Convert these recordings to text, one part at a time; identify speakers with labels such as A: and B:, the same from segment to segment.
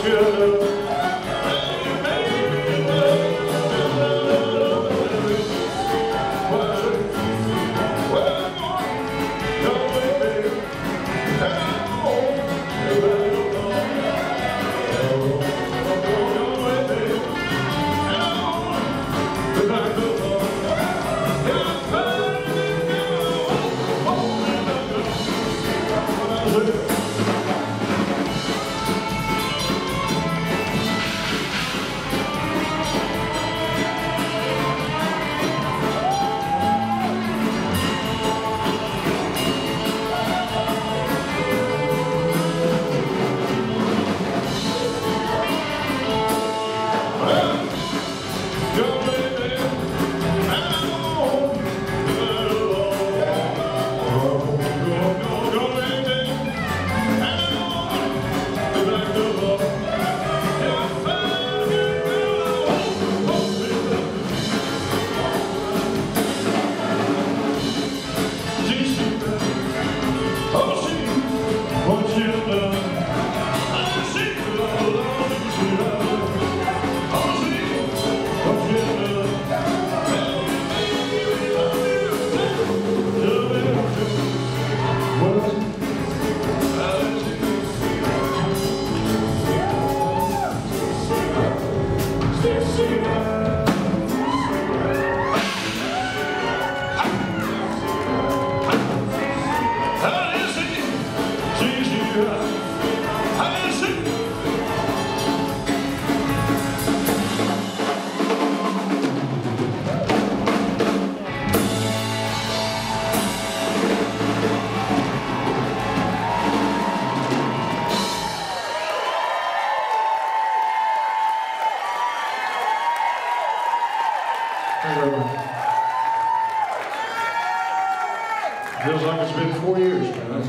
A: Feels like it's been 4 years, man.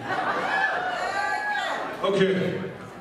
A: Okay.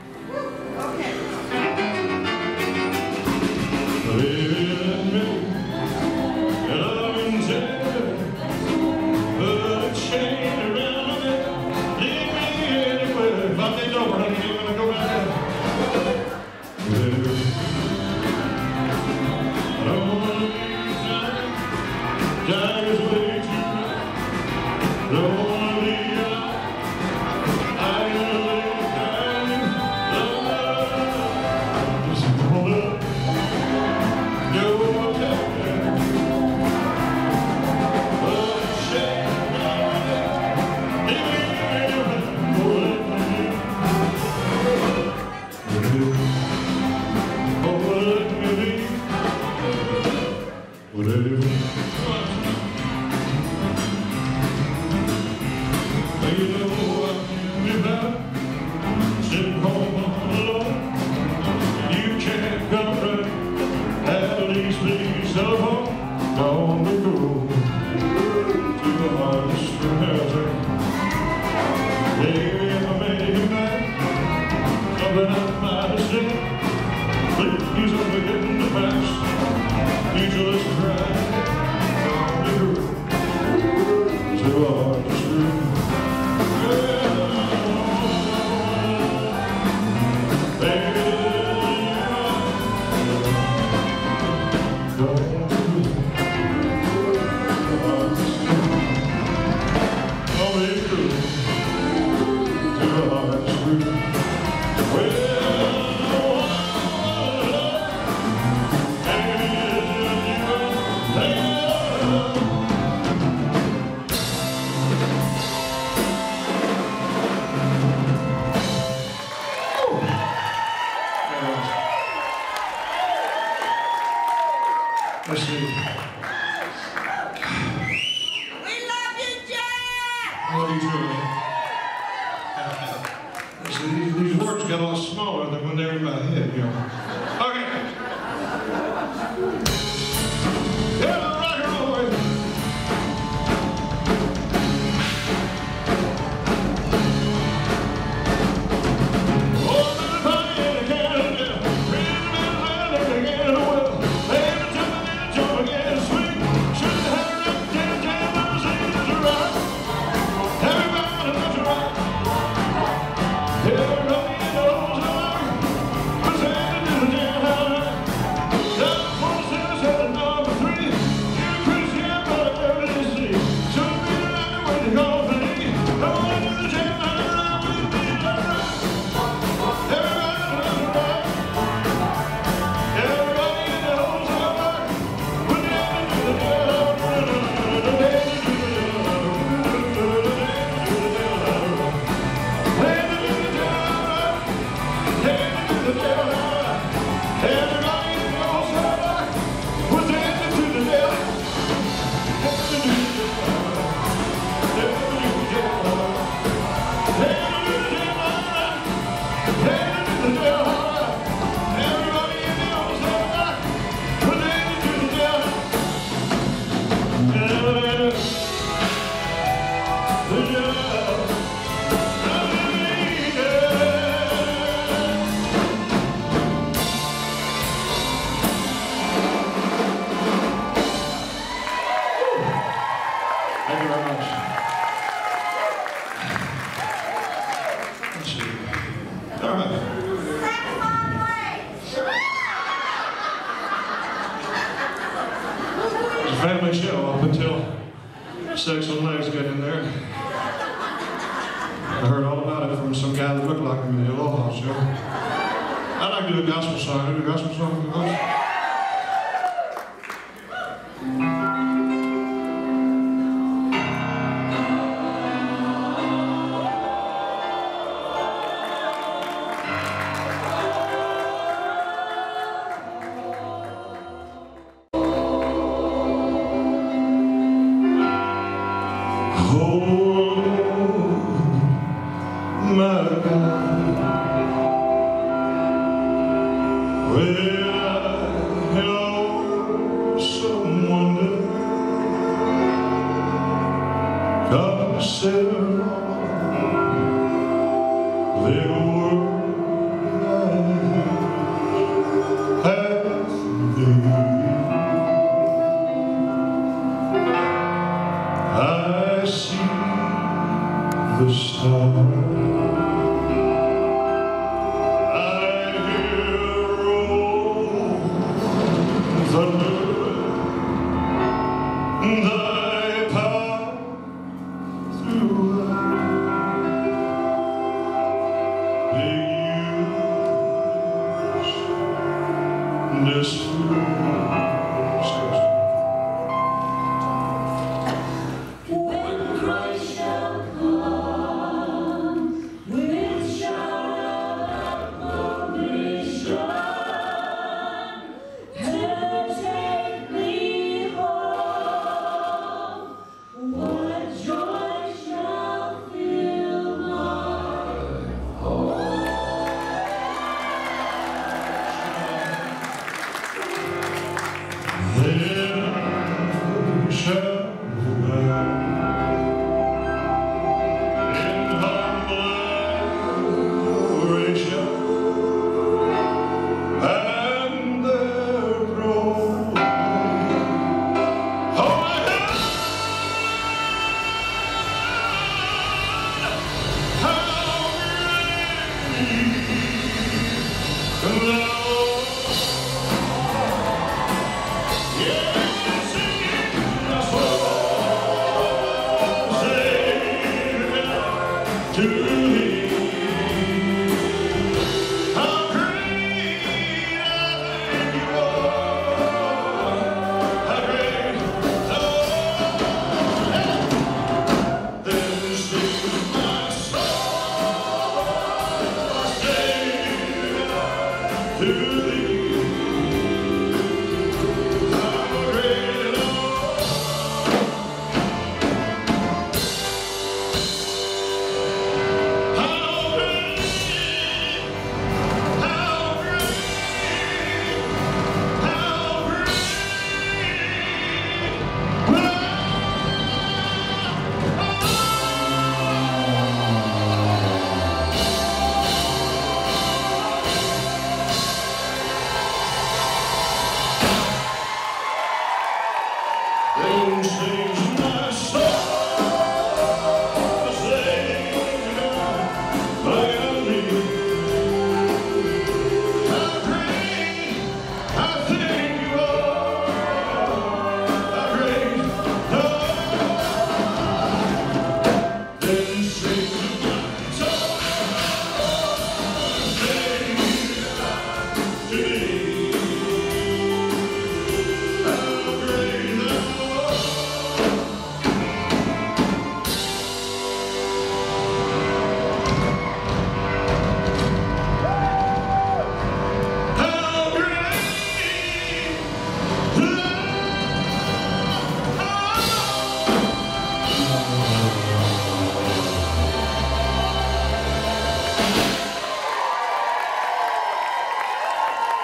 A: Let's see. We
B: love you, Jack!
A: I love you too, man. Let's see, these words got a lot smaller than when they were in my head, you know. Okay. Yeah, rock and roll. Family show up until Sex on Legs got in there. I heard all about it from some guy that looked like him in the Aloha show. I'd like to do a gospel song. Do a gospel song?
C: I see the stars.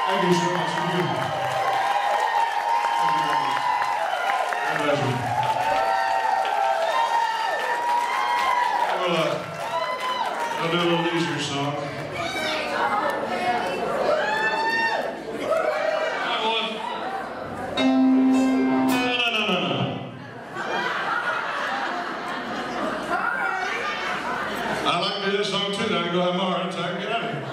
A: Thank you so much for you. God bless you. Well, I'll do a little easier song. I like to do this song too. Now I can go have my heart attack and get out of here.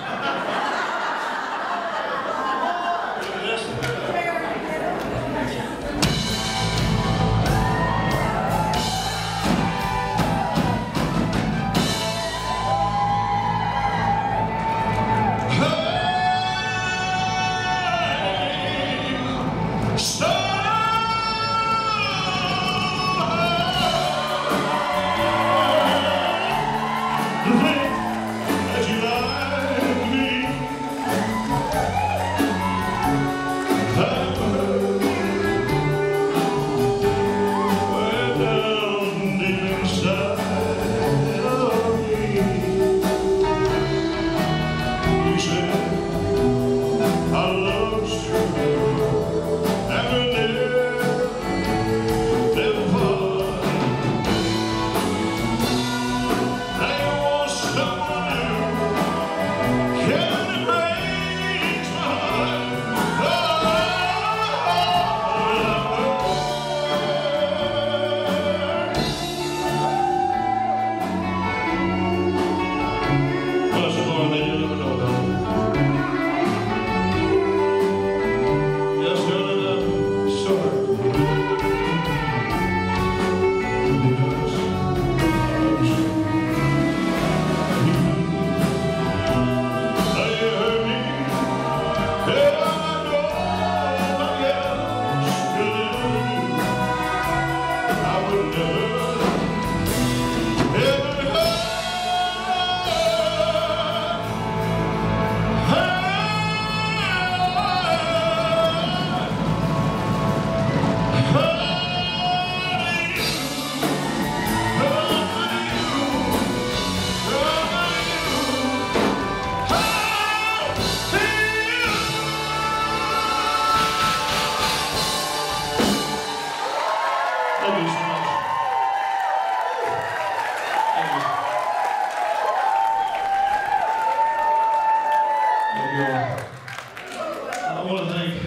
A: I want to thank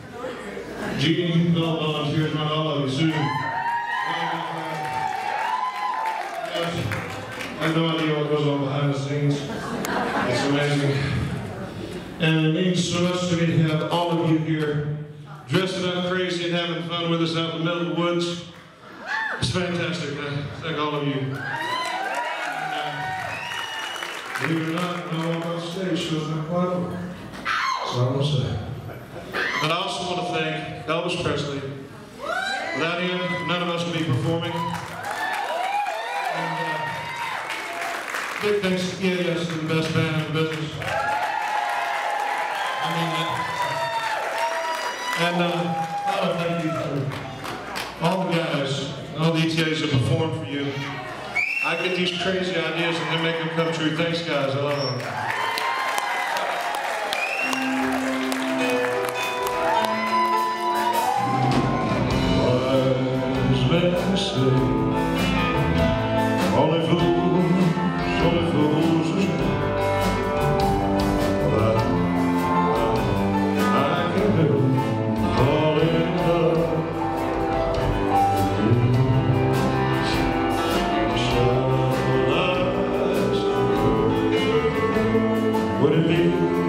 A: Jeannie, all volunteers, not all of you, Susan. I have no idea what goes on behind the scenes. It's amazing. And it means so much to me to have all of you here dressing up crazy and having fun with us out in the middle of the woods. It's fantastic. I thank all of you. Believe it or not, when I walk on stage, shows not quite over. That's all I'm going to say. But I also want to thank Elvis Presley. Without him, none of us would be performing. And big thanks to yes, to the best band in the business. I mean that. And I want to thank you for all the guys, all the ETAs that performed for you. I get these crazy ideas and they make them come true. Thanks, guys. I love them. Wise men say, only fools are sure. But I can help falling in love. Would it be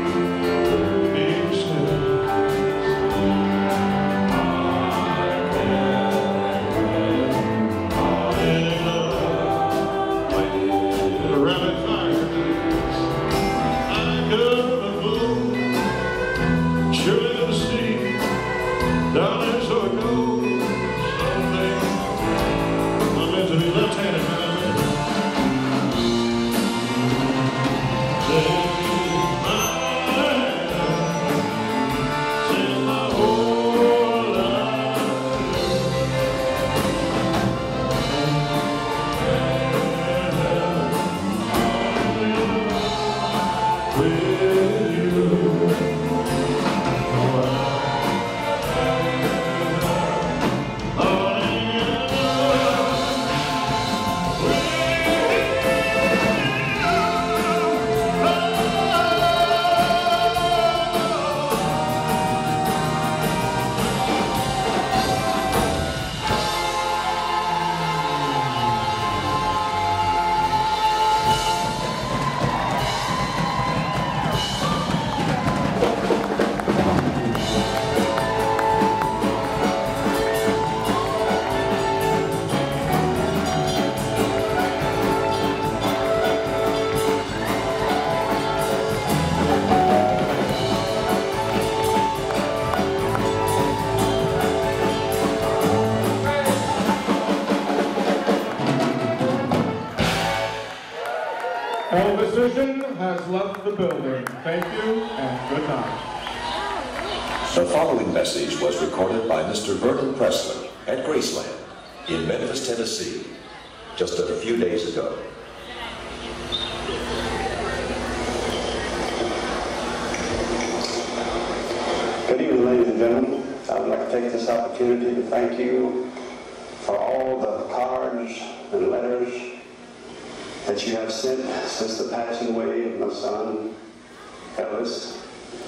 A: said? I can't
D: the building. Thank you and good night.
E: The following message was recorded by Mr. Vernon Presley at Graceland in Memphis, Tennessee, just a few days ago.
F: Good evening, ladies and gentlemen. I would like to take this opportunity to thank you for all the cards and letters that you have sent since the passing away of my son, Elvis.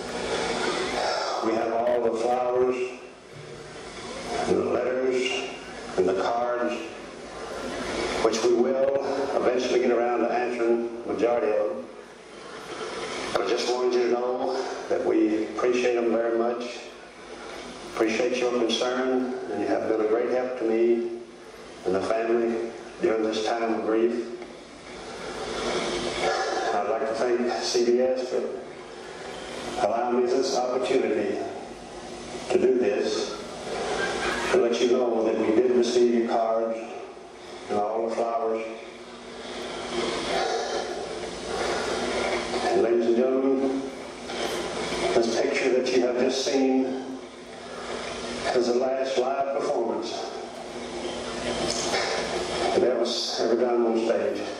F: We have all the flowers and the letters and the cards, which we will eventually get around to answering the majority of them. But I just wanted you to know that we appreciate them very much, appreciate your concern, and you have been a great help to me and the family during this time of grief. I'd like to thank CBS for allowing me this opportunity to do this, to let you know that we did receive your cards and all the flowers. And ladies and gentlemen, this picture that you have just seen is the last live performance that Elvis ever done on stage.